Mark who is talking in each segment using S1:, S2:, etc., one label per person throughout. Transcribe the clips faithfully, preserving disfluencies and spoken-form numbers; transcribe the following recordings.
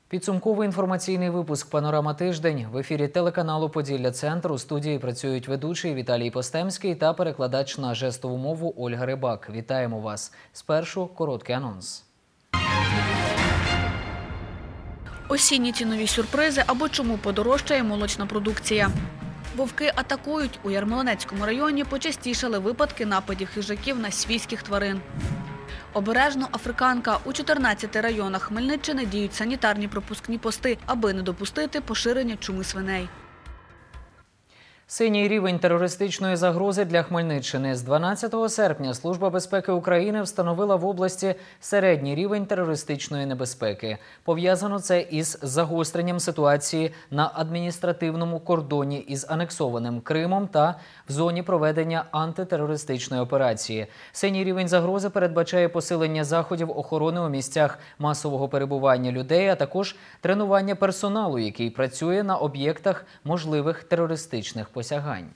S1: Підсумковий інформаційний випуск «Панорама тиждень» в ефірі телеканалу «Поділля-Центр». У студії працюють ведучий Віталій Постемський та перекладач на жестову мову Ольга Рибак. Вітаємо вас. Спершу короткий анонс.
S2: Осінні цінові сюрпризи або чому подорожчає молочна продукція. Вовки атакують. У Ярмолинецькому районі почастішали випадки нападів хижаків на свійських тварин. Обережно африканка. У чотирнадцяти районах Хмельниччини діють санітарні пропускні пости, аби не допустити поширення чуми свиней.
S1: Синій рівень терористичної загрози для Хмельниччини. З дванадцятого серпня Служба безпеки України встановила в області середній рівень терористичної небезпеки. Пов'язано це із загостренням ситуації на адміністративному кордоні із анексованим Кримом та в зоні проведення антитерористичної операції. Синій рівень загрози передбачає посилення заходів охорони у місцях масового перебування людей, а також тренування персоналу, який працює на об'єктах можливих терористичних посягань.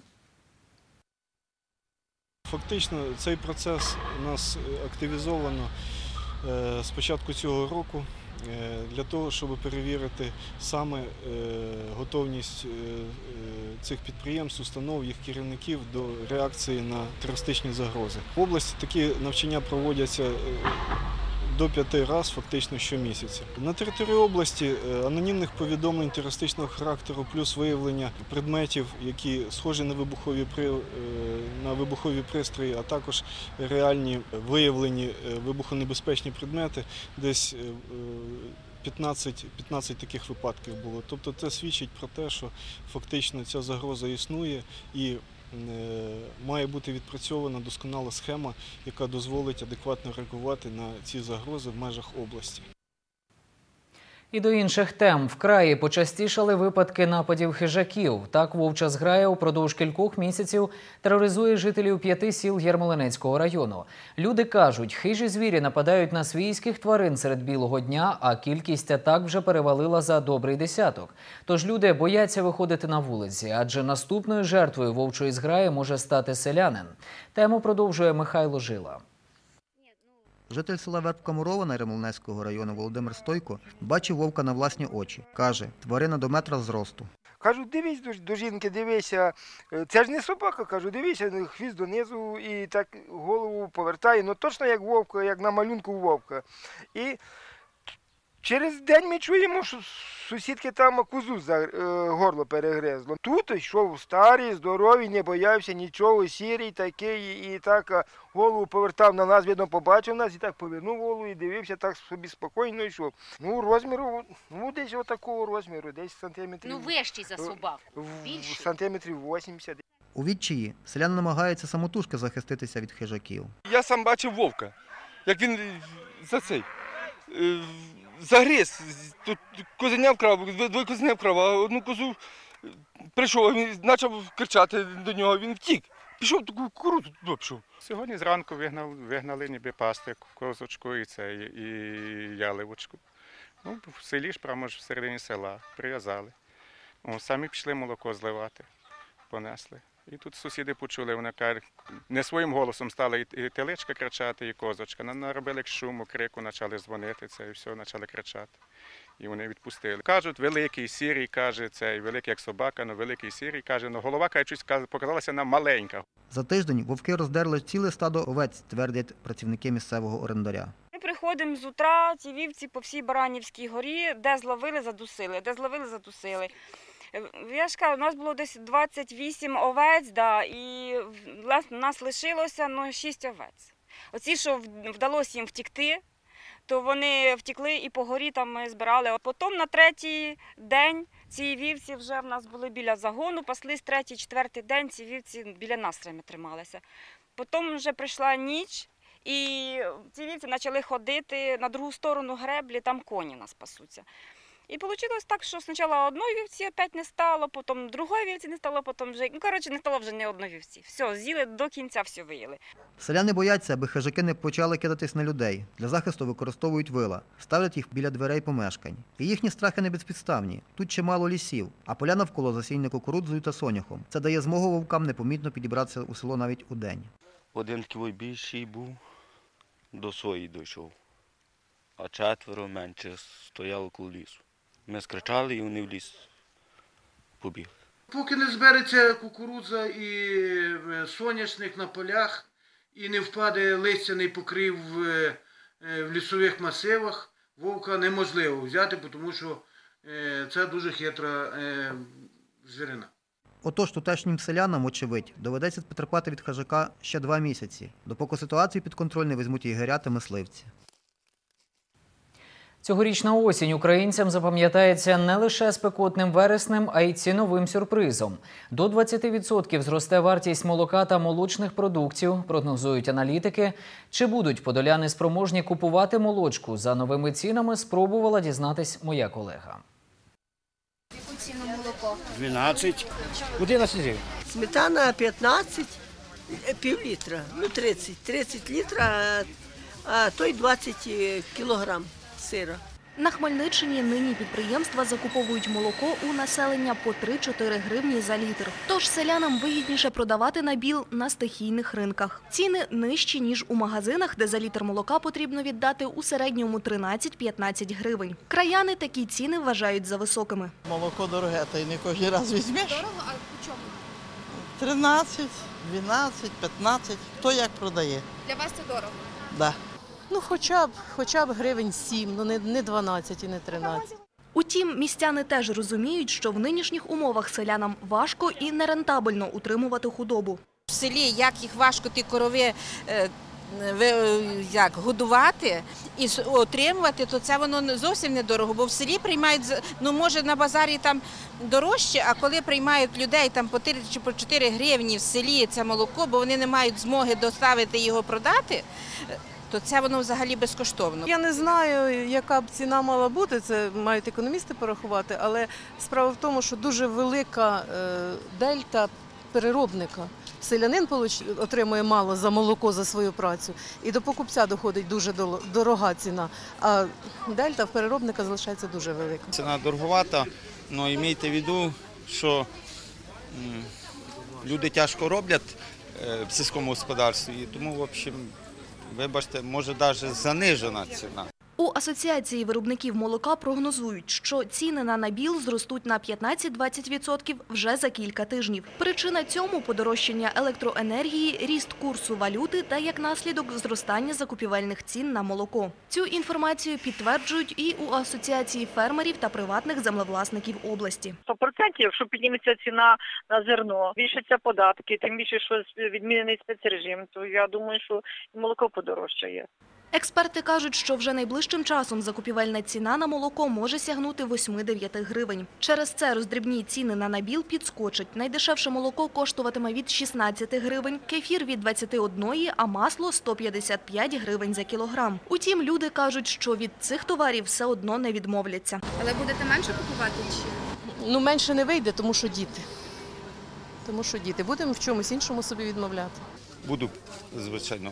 S3: Фактично цей процес у нас активізовано з початку цього року для того, щоб перевірити саме готовність цих підприємств, установ, їх керівників до реакції на терористичні загрози. В області такі навчання проводяться до п'яти разів фактично щомісяця. На території області анонімних повідомлень терористичного характеру плюс виявлення предметів, які схожі на вибухові, на вибухові пристрої, а також реальні виявлені вибухонебезпечні предмети, десь п'ятнадцять, п'ятнадцять таких випадків було. Тобто це свідчить про те, що фактично ця загроза існує і має бути відпрацьована досконала схема, яка дозволить адекватно реагувати на ці загрози в межах області.
S1: І до інших тем. В краї почастішали випадки нападів хижаків. Так, вовча зграя упродовж кількох місяців тероризує жителів п'яти сіл Ярмолинецького району. Люди кажуть, хижі звірі нападають на свійських тварин серед білого дня, а кількість атак вже перевалила за добрий десяток. Тож люди бояться виходити на вулиці, адже наступною жертвою вовчої зграї може стати селянин. Тему продовжує Михайло Жила.
S4: Житель села Вербка-Мурова Ярмолинецького району Володимир Стойко бачив вовка на власні очі. Каже, тварина до метра зросту.
S5: Кажу, дивись до, до жінки, дивися, це ж не собака, кажу, дивися, хвіст донизу і так голову повертає, ну точно як вовка, як на малюнку вовка. І через день ми чуємо, що сусідки там козу за е, горло перегризло. Тут йшов старий, здоровий, не боявся нічого, сірий такий, і так голову повертав на нас, видно, побачив нас, і так повернув голову, і дивився, так собі спокійно йшов. Ну, розміру, ну, десь отакого розміру, десь сантиметрів.
S6: Ну, вищий за собак, більший.
S5: Сантиметрів вісімдесят.
S4: У відчаї селяни намагаються самотужки захиститися від хижаків.
S7: Я сам бачив вовка, як він за цей... загриз, тут козеня вкрав, двоє козеня вкрав, а одну козу прийшов, він почав кричати до нього, він втік. Пішов, таку куру туди пішов.
S8: Сьогодні зранку вигнали, вигнали ніби пасти, козочку і, це, і яливочку. Ну, в селі ж, прямо ж всередині села, прив'язали. Самі пішли молоко зливати, понесли. І тут сусіди почули, вони кажуть, не своїм голосом стали і теличка кричати, і козочка. Наробили шуму, крику, почали дзвонити, це, і все, почали кричати. І вони відпустили. Кажуть, великий, сірий, каже, цей, великий як собака, але великий, сірий, каже, ну голова, каже, щось показалася нам маленька.
S4: За тиждень вовки роздерли ціле стадо овець, твердять працівники місцевого орендаря.
S9: Ми приходимо з утра, ці вівці по всій Баранівській горі, де зловили, задусили, де зловили, задусили. Я ж кажу, у нас було десь двадцять вісім овець, да, і у нас лишилося ну, шість овець. Оці, що вдалося їм втекти, то вони втекли і по горі там ми збирали. А потім на третій день ці вівці вже в нас були біля загону, паслись третій, четвертий день, ці вівці біля нас трималися. Потім вже прийшла ніч, і ці вівці почали ходити на другу сторону греблі, там коні нас пасуться. І вийшло так, що спочатку одної вівці опять не стало, потім другої вівці не стало, потім вже, ну, коротше, не стало вже ні одної вівці. Все, з'їли до кінця, все виїли.
S4: Селяни бояться, аби хижаки не почали кидатись на людей. Для захисту використовують вила, ставлять їх біля дверей помешкань. І їхні страхи не безпідставні. Тут чимало лісів, а поля навколо засіяні кукурудзою та соняхом. Це дає змогу вовкам непомітно підібратися у село навіть удень.
S10: Один такий більший був, до сої дійшов, а четверо менше стояло коло лісу. Ми скричали і вони в ліс побігли.
S11: Поки не збереться кукурудза і соняшник на полях, і не впаде листяний покрив в, в лісових масивах, вовка неможливо взяти, тому що це дуже хитра звірина.
S4: Отож, тутешнім селянам, очевидь, доведеться потерпати від хижака ще два місяці, допоки ситуацію під контроль не візьмуть ігоря та мисливці.
S1: Цьогорічна осінь українцям запам'ятається не лише спекотним вереснем, а й ціновим сюрпризом. До двадцяти відсотків зросте вартість молока та молочних продуктів, прогнозують аналітики. Чи будуть подоляни спроможні купувати молочку за новими цінами, спробувала дізнатись моя колега.
S12: Яку ціну молоко?
S13: дванадцять. одинадцять гривень.
S14: Сметана п'ятнадцять, пів літра, ну тридцять. тридцять літра, а той двадцять кілограм сира.
S12: На Хмельниччині нині підприємства закуповують молоко у населення по три-чотири гривні за літр. Тож селянам вигідніше продавати набіл на стихійних ринках. Ціни нижчі, ніж у магазинах, де за літр молока потрібно віддати у середньому тринадцять-п'ятнадцять гривень. Краяни такі ціни вважають за високими.
S15: Молоко дороге, та й не кожен раз візьмеш.
S12: Дорого, а по чому?
S15: тринадцять, дванадцять, п'ятнадцять. Хто як продає?
S12: Для вас це дорого?
S15: Да. Ну, хоча б, хоча б гривень сім, ну не, не дванадцять і не тринадцять.
S12: Утім, містяни теж розуміють, що в нинішніх умовах селянам важко і нерентабельно утримувати худобу.
S16: В селі, як їх важко ті корови е, як, годувати і отримувати, то це воно зовсім недорого, бо в селі приймають, ну може на базарі там дорожче, а коли приймають людей там по три чи по чотири гривні в селі це молоко, бо вони не мають змоги доставити його продати, то це воно взагалі безкоштовно.
S17: Я не знаю, яка б ціна мала бути, це мають економісти порахувати, але справа в тому, що дуже велика дельта переробника. Селянин отримує мало за молоко, за свою працю, і до покупця доходить дуже дорога ціна, а дельта в переробника залишається дуже велика.
S18: Ціна дороговата, але майте в виду, що люди тяжко роблять в сільському господарстві, і тому, в общем, вибачте, може навіть занижена ціна.
S12: У Асоціації виробників молока прогнозують, що ціни на набіл зростуть на п'ятнадцять-двадцять відсотків вже за кілька тижнів. Причина цьому – подорожчання електроенергії, ріст курсу валюти та, як наслідок, зростання закупівельних цін на молоко. Цю інформацію підтверджують і у Асоціації фермерів та приватних землевласників області.
S19: сто відсотків, якщо підніметься ціна на зерно, збільшаться податки, тим більше, що відмінений спецрежим, то я думаю, що і молоко подорожчає.
S12: Експерти кажуть, що вже найближчим часом закупівельна ціна на молоко може сягнути восьми-дев'яти гривень. Через це роздрібні ціни на набіл підскочать. Найдешевше молоко коштуватиме від шістнадцяти гривень, кефір – від двадцяти одної, а масло – сто п'ятдесят п'ять гривень за кілограм. Утім, люди кажуть, що від цих товарів все одно не відмовляться. Але будете менше купувати чи?
S17: Ну, менше не вийде, тому що діти. Тому що діти. Будемо в чомусь іншому собі відмовляти.
S18: Буду, звичайно,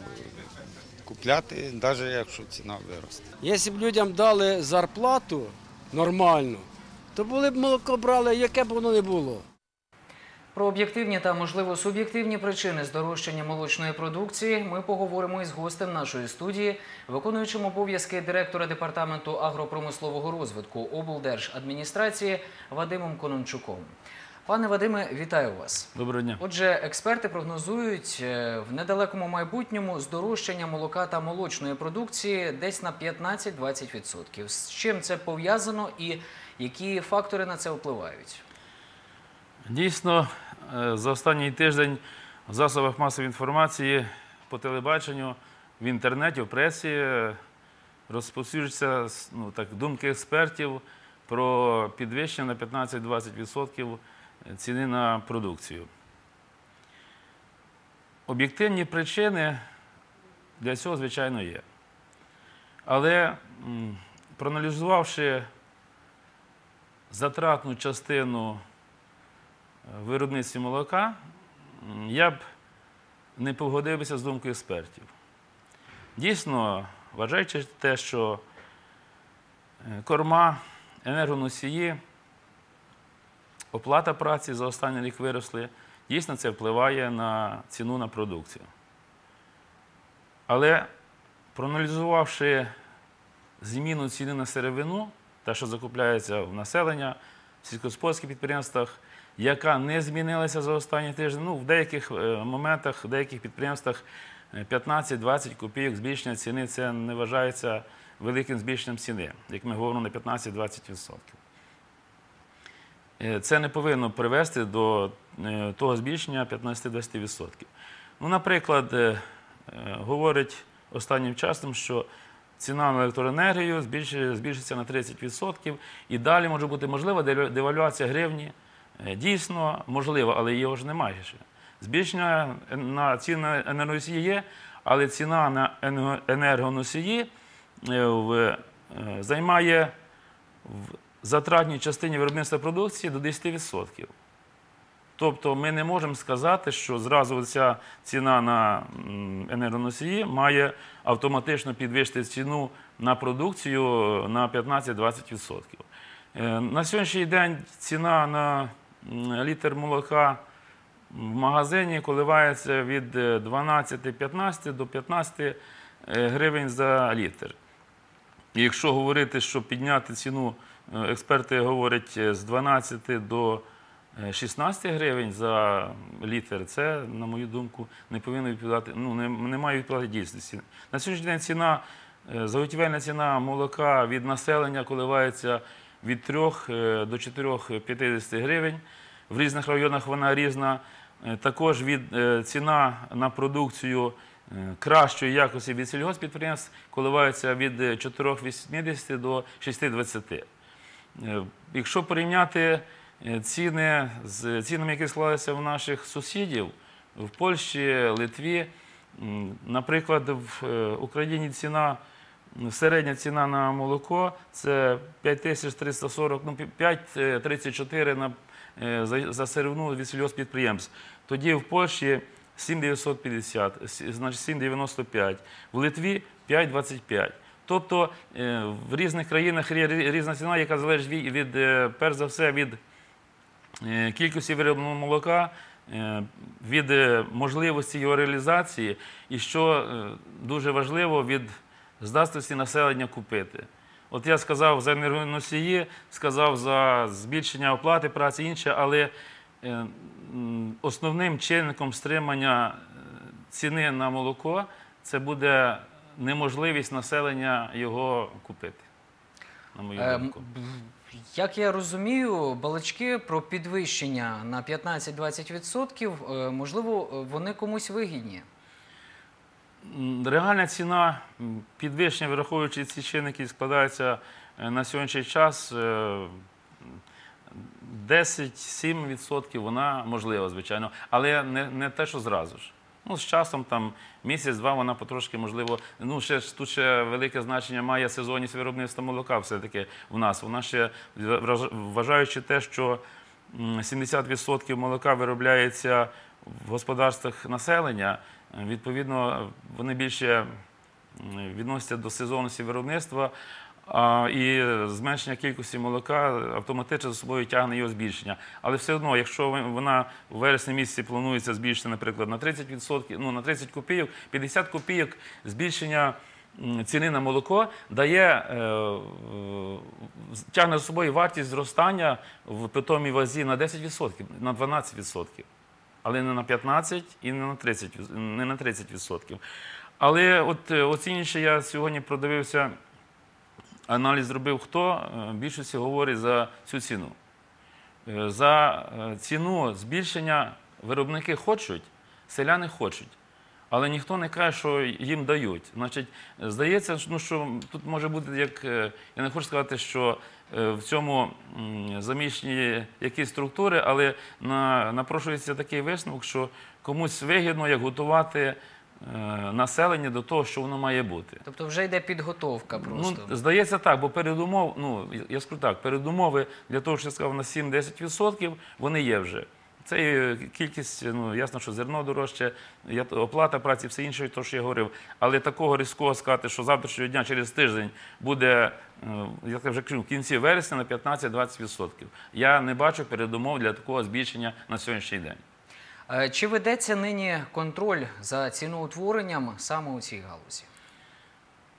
S18: купляти, навіть якщо ціна виросте.
S13: Якщо б людям дали зарплату нормальну, то були б молоко брали, яке б воно не було.
S1: Про об'єктивні та, можливо, суб'єктивні причини здорожчання молочної продукції ми поговоримо із гостем нашої студії, виконуючим обов'язки директора Департаменту агропромислового розвитку облдержадміністрації Вадимом Конончуком. Пане Вадиме, вітаю вас.
S20: Доброго дня.
S1: Отже, експерти прогнозують в недалекому майбутньому здорожчання молока та молочної продукції десь на п'ятнадцять-двадцять відсотків. З чим це пов'язано і які фактори на це впливають?
S20: Дійсно, за останній тиждень в засобах масової інформації, по телебаченню, в інтернеті, в пресі розповсюджуються ну, так, думки експертів про підвищення на п'ятнадцять-двадцять відсотків ціни на продукцію. Об'єктивні причини для цього, звичайно, є. Але проаналізувавши затратну частину виробництва молока, я б не погодився з думкою експертів. Дійсно, вважаючи те, що корма, енергоносії, оплата праці за останній рік виросли, дійсно це впливає на ціну на продукцію. Але проаналізувавши зміну ціни на сировину, те, що закупляється в населення, в сільськогосподарських підприємствах, яка не змінилася за останні тижні. Ну, в деяких моментах, в деяких підприємствах п'ятнадцять-двадцять копійок збільшення ціни – це не вважається великим збільшенням ціни, як ми говоримо, на п'ятнадцять-двадцять відсотків. Це не повинно привести до того збільшення п'ятнадцять-двадцять відсотків. Ну, наприклад, говорить останнім часом, що ціна на електроенергію збільшиться на тридцять відсотків і далі може бути можлива девальвація гривні. Дійсно, можливо, але його ж немає ще. Збільшення на ціни на енергоносії є, але ціна на енергоносії займає в затратній частині виробництва продукції до десять відсотків. Тобто ми не можемо сказати, що зразу ця ціна на енергоносії має автоматично підвищити ціну на продукцію на п'ятнадцять-двадцять відсотків. На сьогоднішній день ціна на літр молока в магазині коливається від дванадцяти-п'ятнадцяти до п'ятнадцяти гривень за літр. І якщо говорити, що підняти ціну, експерти говорять, з дванадцяти до шістнадцяти гривень за літр, це, на мою думку, не повинно відповідати, ну, не, не має відповідати дійсності. На сьогоднішній день ціна, заготівельна ціна молока від населення коливається від трьох до чотирьох п'ятдесят гривень. В різних районах вона різна. Також від, ціна на продукцію кращої якості від сільгосппідприємств коливається від чотирьох вісімдесят до шести двадцяти. Якщо порівняти ціни з цінами, які склалися в наших сусідів, в Польщі, Литві, наприклад, в Україні ціна, середня ціна на молоко – це п'ять тисяч триста сорок, ну, п'ять тридцять чотири на, за, за сировину від сільгосппідприємств. Тоді в Польщі сім дев'ятсот п'ятдесят, значить сім дев'яносто п'ять, в Литві п'ять двадцять п'ять. Тобто в різних країнах різна ціна, яка залежить від, від перш за все, від кількості виробленого молока, від можливості його реалізації і, що дуже важливо, від здатності населення купити. От я сказав за енергоносії, сказав за збільшення оплати праці, інше, але основним чинником стримання ціни на молоко це буде неможливість населення його купити, на мою думку.
S1: Як я розумію, балачки про підвищення на п'ятнадцять-двадцять відсотків, можливо, вони комусь вигідні?
S20: Реальна ціна підвищення, враховуючи ці чинники, складається на сьогоднішній час десять-сім відсотків, вона можлива, звичайно, але не, не те, що зразу ж. Ну, з часом, там, місяць-два, вона потрошки, можливо, ну, ще, тут ще велике значення має сезонність виробництва молока все-таки в нас. Вона ще, вважаючи те, що сімдесят відсотків молока виробляється в господарствах населення, відповідно, вони більше відносяться до сезонності виробництва, а, і зменшення кількості молока автоматично за собою тягне його збільшення. Але все одно, якщо вона у вересні місяці планується збільшити, наприклад, на тридцять відсотків, ну, на тридцять копійок, п'ятдесят копійок збільшення ціни на молоко дає, е, тягне за собою вартість зростання в питомій вазі на десять відсотків, на дванадцять відсотків. Але не на п'ятнадцять і не на тридцять, не на тридцять відсотків. Але от оцінюючи, я сьогодні продивився, аналіз зробив, хто більшості говорить за цю ціну. За ціну збільшення виробники хочуть, селяни хочуть, але ніхто не каже, що їм дають. Значить, здається, ну, що тут може бути, як, я не хочу сказати, що в цьому заміщені якісь структури, але на, напрошується такий висновок, що комусь вигідно, як готувати населення до того, що воно має бути.
S1: Тобто вже йде підготовка просто?
S20: Ну, здається так, бо передумов, ну, я скажу так, передумови для того, що я сказав, на сім-десять відсотків, вони є вже. Це кількість, ну, ясно, що зерно дорожче, оплата праці, все інше, то, що я говорив. Але такого різкого сказати, що завтрашнього дня, через тиждень буде, як я вже кажу, в кінці вересня на п'ятнадцять-двадцять відсотків. Я не бачу передумов для такого збільшення на сьогоднішній день.
S1: Чи ведеться нині контроль за ціноутворенням саме у цій галузі?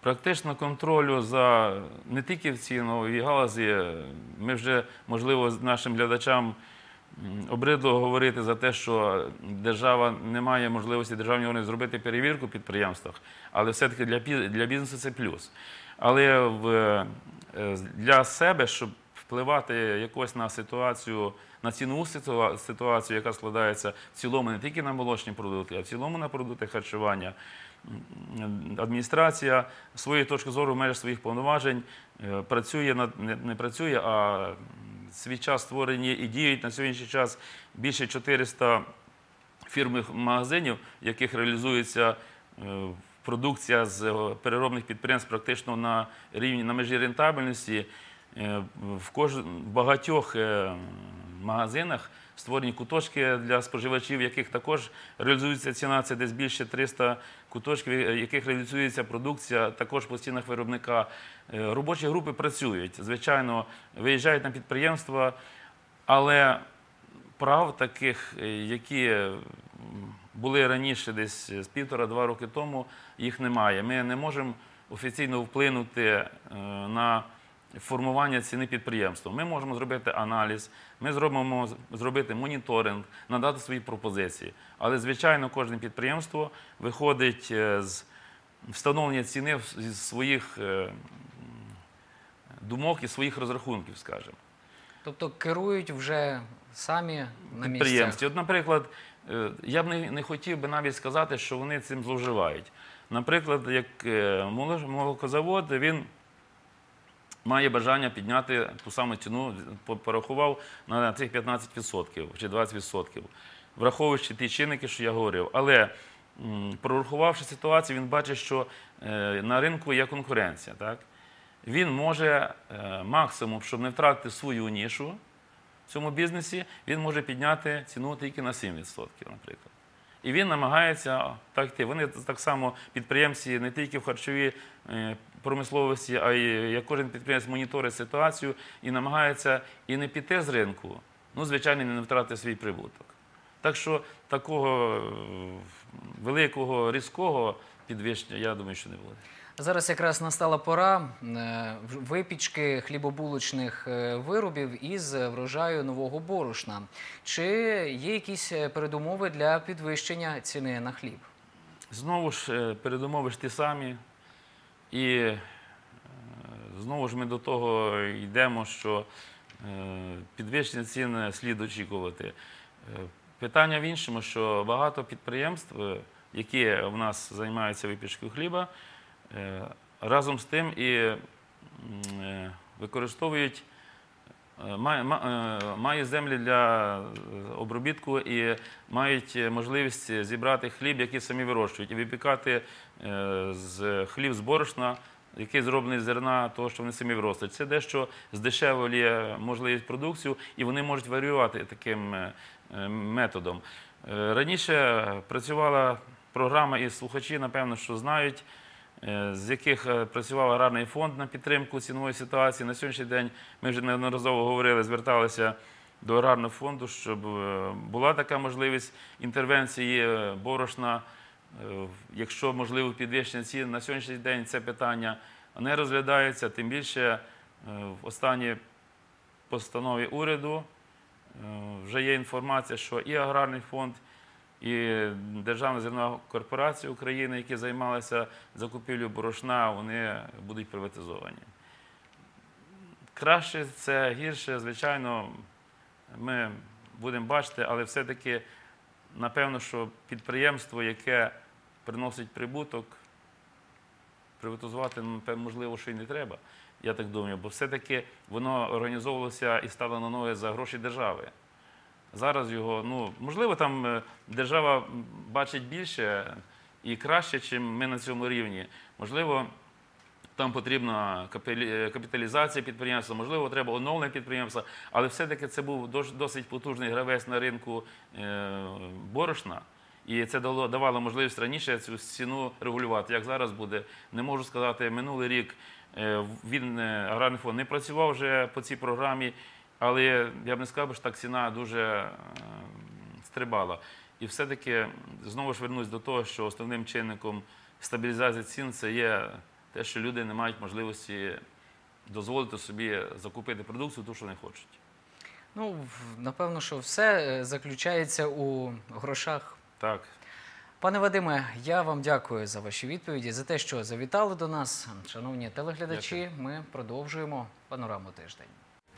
S20: Практично контролю за не тільки в ціновій галузі, ми вже, можливо, нашим глядачам обридло говорити за те, що держава не має можливості державні органи зробити перевірку в підприємствах, але все-таки для, для бізнесу це плюс. Але в, для себе, щоб впливати якось на ситуацію, на цінову ситуацію, яка складається в цілому не тільки на молочні продукти, а в цілому на продукти харчування, адміністрація своєї точки зору в межах своїх повноважень працює, не, не працює, а свій час створені і діють на сьогоднішній час більше чотириста фірмових магазинів, в яких реалізується продукція з переробних підприємств практично на рівні, на межі рентабельності. В, кож... в багатьох магазинах створені куточки для споживачів, в яких також реалізується ціна, це десь більше триста куточків, в яких реалізується продукція, також по цінах виробника. Робочі групи працюють, звичайно, виїжджають на підприємства, але прав таких, які були раніше, десь з півтора-два роки тому, їх немає. Ми не можемо офіційно вплинути на формування ціни підприємства. Ми можемо зробити аналіз, ми зробимо зробити моніторинг, надати свої пропозиції. Але, звичайно, кожне підприємство виходить з встановлення ціни зі своїх думок і своїх розрахунків, скажімо.
S1: Тобто керують вже самі на
S20: підприємстві. От, наприклад, я б не, не хотів би навіть сказати, що вони цим зловживають. Наприклад, як молокозавод, він має бажання підняти ту саму ціну, порахував на цих п'ятнадцять відсотків чи двадцять відсотків, враховуючи ті чинники, що я говорив. Але прорахувавши ситуацію, він бачить, що на ринку є конкуренція. Так? Він може максимум, щоб не втратити свою нішу в цьому бізнесі, він може підняти ціну тільки на сім відсотків, наприклад. І він намагається так йти. Вони так само підприємці не тільки в харчовій промисловості, а й як кожен підприємець моніторить ситуацію і намагається і не піти з ринку, ну, звичайно, не втратити свій прибуток. Так що такого великого, різкого підвищення, я думаю, що не буде.
S1: Зараз якраз настала пора випічки хлібобулочних виробів із врожаю нового борошна. Чи є якісь передумови для підвищення ціни на хліб?
S20: Знову ж передумови ж ті самі. І знову ж ми до того йдемо, що підвищення цін слід очікувати. Питання в іншому, що багато підприємств, які в нас займаються випічкою хліба, разом з тим і використовують, мають землі для обробітку і мають можливість зібрати хліб, який самі вирощують, і випікати з хліб з борошна, який зроблений з зерна того, що вони самі виростуть. Це дещо здешевлює можливість продукцію, і вони можуть варіювати таким методом. Раніше працювала програма, і слухачі, напевно, що знають, з яких працював аграрний фонд на підтримку цінової ситуації. На сьогоднішній день ми вже неодноразово говорили, зверталися до аграрного фонду, щоб була така можливість інтервенції борошна, якщо можливо підвищення цін. На сьогоднішній день це питання не розглядається, тим більше в останній постанові уряду вже є інформація, що і аграрний фонд, і Державна зернова корпорація України, які займалися закупівлею борошна, вони будуть приватизовані. Краще це, гірше, звичайно, ми будемо бачити, але все-таки, напевно, що підприємство, яке приносить прибуток, приватизувати, можливо, що й не треба, я так думаю, бо все-таки воно організовувалося і стало на ноги за гроші держави. Зараз його, ну, можливо, там держава бачить більше і краще, ніж ми на цьому рівні. Можливо, там потрібна капіталізація підприємства, можливо, треба оновлення підприємства, але все-таки це був досить потужний гравець на ринку борошна, і це давало можливість раніше цю ціну регулювати. Як зараз буде, не можу сказати, минулий рік він, аграрний фонд, не працював вже по цій програмі, але я б не сказав, що так ціна дуже стрибала. І все-таки, знову ж вернусь до того, що основним чинником стабілізації цін – це є те, що люди не мають можливості дозволити собі закупити продукцію, ту, що не хочуть.
S1: Ну, в- напевно, що все е, заключається у грошах.
S20: Так.
S1: Пане Вадиме, я вам дякую за ваші відповіді, за те, що завітали до нас. Шановні телеглядачі, ми продовжуємо панораму тиждень.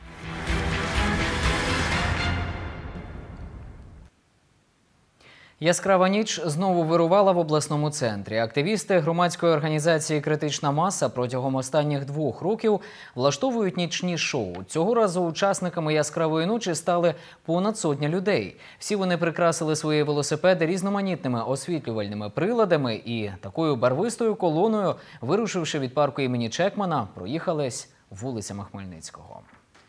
S1: Яскрава ніч знову вирувала в обласному центрі. Активісти громадської організації «Критична маса» протягом останніх двох років влаштовують нічні шоу. Цього разу учасниками яскравої ночі стали понад сотня людей. Всі вони прикрасили свої велосипеди різноманітними освітлювальними приладами і такою барвистою колоною, вирушивши від парку імені Чекмана, проїхались вулицями Хмельницького.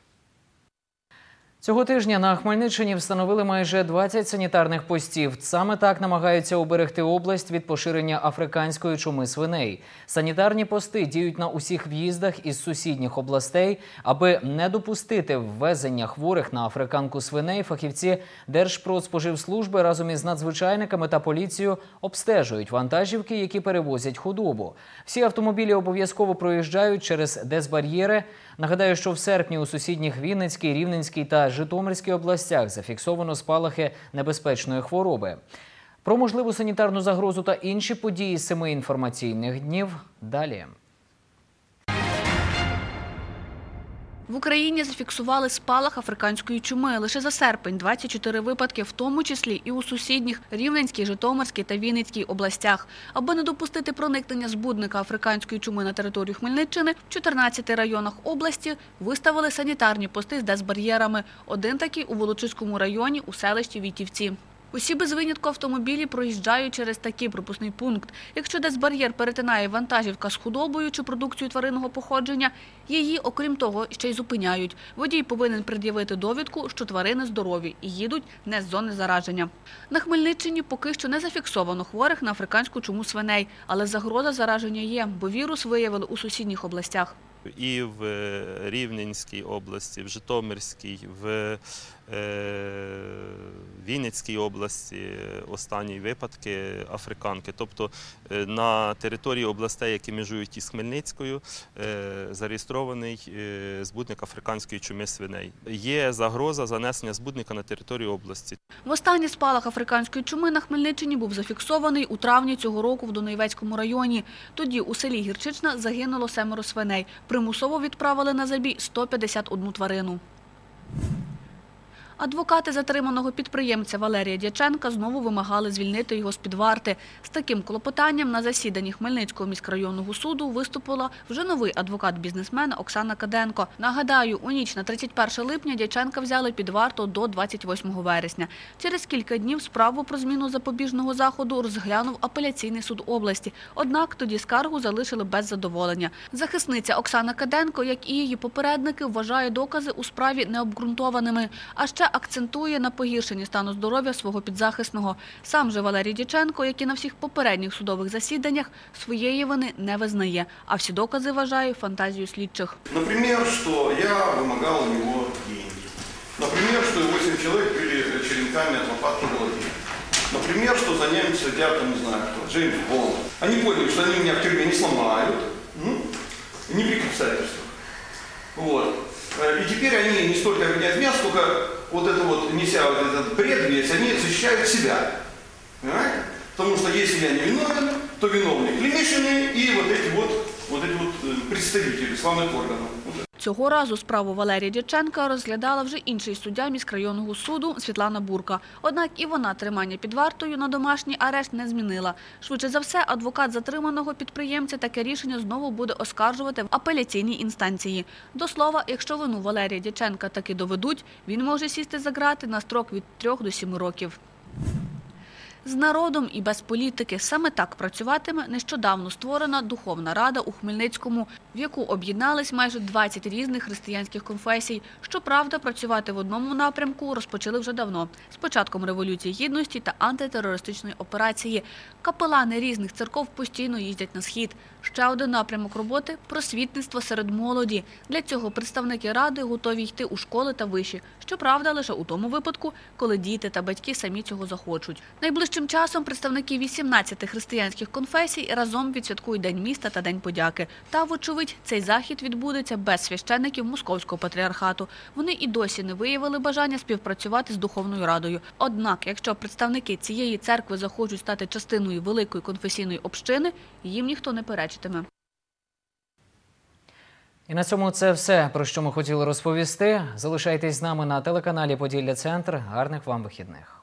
S1: Цього тижня на Хмельниччині встановили майже двадцять санітарних постів. Саме так намагаються уберегти область від поширення африканської чуми свиней. Санітарні пости діють на усіх в'їздах із сусідніх областей. Аби не допустити ввезення хворих на африканку свиней, фахівці Держпродспоживслужби разом із надзвичайниками та поліцією обстежують вантажівки, які перевозять худобу. Всі автомобілі обов'язково проїжджають через дезбар'єри. Нагадаю, що в серпні у сусідніх Вінницькій, Рівненській та Житомирській областях зафіксовано спалахи небезпечної хвороби. Про можливу санітарну загрозу та інші події семи інформаційних днів далі.
S2: В Україні зафіксували спалах африканської чуми. Лише за серпень двадцять чотири випадки, в тому числі і у сусідніх Рівненській, Житомирській та Вінницькій областях. Аби не допустити проникнення збудника африканської чуми на територію Хмельниччини, в чотирнадцяти районах області виставили санітарні пости з дезбар'єрами. Один такий у Волочиському районі у селищі Вітівці. Усі без винятку автомобілі проїжджають через такий пропускний пункт. Якщо дезбар'єр перетинає вантажівка з худобою чи продукцією тваринного походження, її, окрім того, ще й зупиняють. Водій повинен пред'явити довідку, що тварини здорові і їдуть не з зони зараження. На Хмельниччині поки що не зафіксовано хворих на африканську чуму свиней, але загроза зараження є, бо вірус виявили у сусідніх областях.
S21: І в Рівненській області, в Житомирській, в Вінницькій області останні випадки африканки. Тобто на території областей, які межують із Хмельницькою, зареєстрований збудник африканської чуми свиней. Є загроза занесення збудника на територію області.
S2: Востаннє спалах африканської чуми на Хмельниччині був зафіксований у травні цього року в Дунаєвецькому районі. Тоді у селі Гірчична загинуло семеро свиней. Примусово відправили на забій сто п'ятдесят одну тварину. Адвокати затриманого підприємця Валерія Дяченка знову вимагали звільнити його з-під варти. З таким клопотанням на засіданні Хмельницького міськрайонного суду виступила вже новий адвокат бізнесмена Оксана Каденко. Нагадаю, у ніч на тридцять перше липня Дяченка взяли під варту до двадцять восьмого вересня. Через кілька днів справу про зміну запобіжного заходу розглянув апеляційний суд області. Однак тоді скаргу залишили без задоволення. Захисниця Оксана Каденко, як і її попередники, вважає докази у справі необґрунтованими. А ще акцентує на погіршенні стану здоров'я свого підзахисного. Сам же Валерій Дяченко, як і на всіх попередніх судових засіданнях, своєї вини не визнає, а всі докази вважає фантазією слідчих.
S22: Наприклад, що я вимагав у нього гроші. Наприклад, що вісім чоловік били черенками від лопатки голови. Наприклад, що за ним сидять, не знаю, хто, Джеймс Бонд. Вони поняли, що вони мене в тюрмі не сломають, не при обстоятельствах. Вот. И теперь они не столько обвиняют меня, сколько вот это вот, неся вот этот бред весь, они защищают себя. Понимаете? Потому что если я не виновен, то виновны Климишины и вот эти вот, вот эти вот представители славных органов.
S2: Цього разу справу Валерія Дяченка розглядала вже інший суддя міськрайонного суду Світлана Бурка. Однак і вона тримання під вартою на домашній арешт не змінила. Швидше за все, адвокат затриманого підприємця таке рішення знову буде оскаржувати в апеляційній інстанції. До слова, якщо вину Валерія Дяченка таки доведуть, він може сісти за ґрати на строк від трьох до семи років. З народом і без політики. Саме так працюватиме нещодавно створена Духовна Рада у Хмельницькому, в яку об'єднались майже двадцять різних християнських конфесій. Щоправда, працювати в одному напрямку розпочали вже давно – з початком Революції Гідності та антитерористичної операції. Капелани різних церков постійно їздять на схід. Ще один напрямок роботи – просвітництво серед молоді. Для цього представники Ради готові йти у школи та виші. Щоправда, лише у тому випадку, коли діти та батьки самі цього захочуть. Найближчим Найближчим часом представники вісімнадцяти християнських конфесій разом відсвяткують День міста та День подяки. Та, вочевидь, цей захід відбудеться без священників Московського патріархату. Вони і досі не виявили бажання співпрацювати з Духовною Радою. Однак, якщо представники цієї церкви захочуть стати частиною великої конфесійної общини, їм ніхто не перечитиме.
S1: І на цьому це все, про що ми хотіли розповісти. Залишайтесь з нами на телеканалі «Поділля Центр». Гарних вам вихідних.